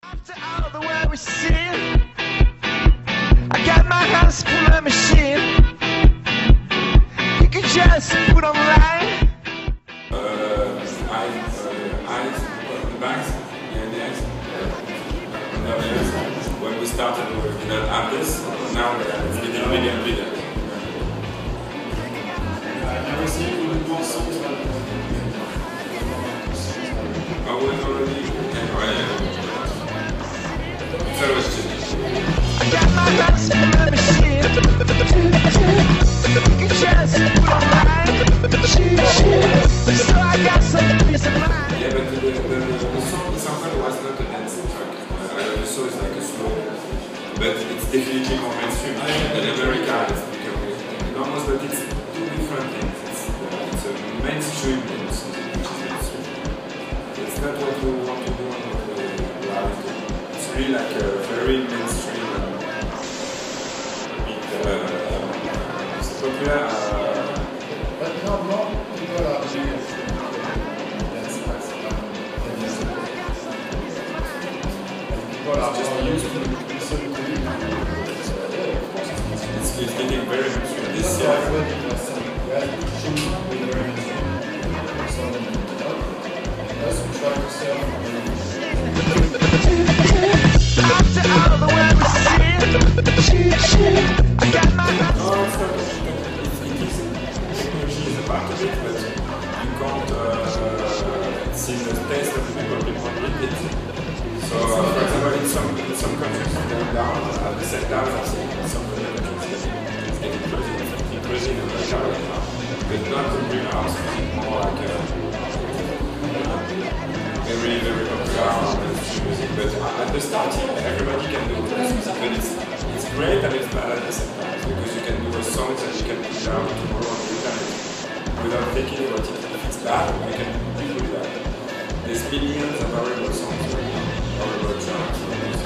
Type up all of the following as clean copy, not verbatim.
After all the way we see, I got my hands full of machine. You can just put online. Eyes, the banks, the eyes. When we started, we didn't have this. Now it's getting bigger and bigger. I've never seen even more songs about it. I went already. I got my hands full of machine. You can just put online. So I got some peace of mind. Yeah, but the song was not a dance track. The song is like a slow, but it's definitely more mainstream. In America, it's becoming enormous, but it's two different things. It's a mainstream dance, which is mainstream. It's not what we want to do on the reality. It's really like a very mainstream. It's popular. But now more people are doing dance tracks than 10 years ago. And people are more used to listen to it. So yeah, of course It's getting very mainstream. This year. Everybody was saying, well, it should be very mainstream. So us we try to sell After all the way we see, I got my hands. No, it's not. It is. Technology is a part of it, but you can't see the taste of people read it. So, for example, in some countries it's going down, at the same time, I think in some other countries it's getting increasing in America right now. But not the green house, it's more like very, very popular music. But at the start, everybody can do this, but it's great and it's bad at the same time, because you can do a song that you can put out tomorrow on the internet without thinking about it. If it's bad, you can do that. There's millions of horrible songs, horrible tracks.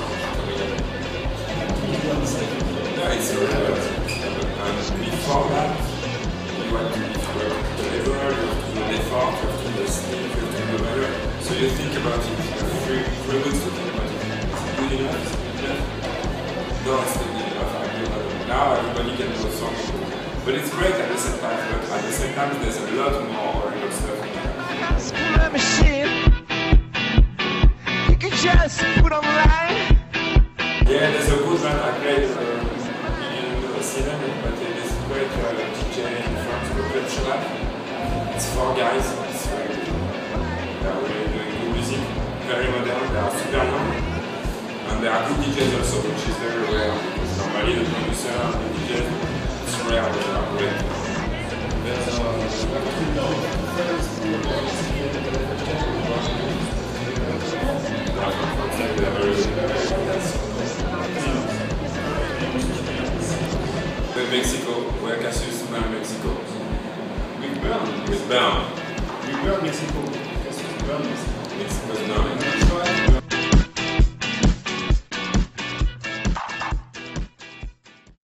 No, it's horrible. And before that, you want to deliver, you have to do an effort, you have to do a sleep, you have to do better. So you think about it. You have three weeks to think about it. Is it good enough? Is it good enough? No, it's not good enough. Now everybody can do a song. But it's great at the same time. But at the same time, there's a lot more horrible stuff. Hands full of machine. You can just put online. Yeah, there's a good band I played in Sweden, but there's a great DJ in France called Presenta. It's 4 guys. They are really doing good music, very modern, they are super young, and they are good DJs also, which is very rare, because normally the producer and the DJ, it's rare when they are great. there's friends who are They are very good. Mexico, where Cassius now in Mexico. With Bern. We were in Mexico. Cassius were in Mexico. Mexico's now in